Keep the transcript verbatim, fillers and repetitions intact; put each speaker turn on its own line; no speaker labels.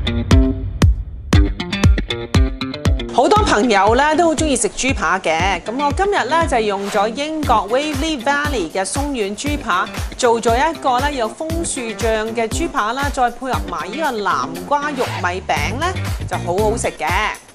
好多朋友咧都好中意食豬扒嘅，咁我今日咧就用咗英國 Waverley Valley 嘅鬆軟豬扒，做咗一個咧有楓樹醬嘅豬扒啦，再配合埋呢個南瓜玉米餅咧，就好好食嘅。